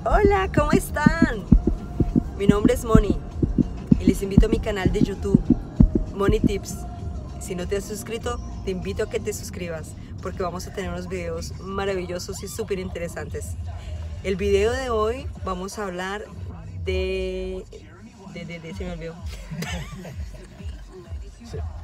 Hola, ¿cómo están? Mi nombre es Moni y les invito a mi canal de YouTube, Moni Tips. Si no te has suscrito, te invito a que te suscribas porque vamos a tener unos videos maravillosos y súper interesantes. El video de hoy vamos a hablar se me olvidó.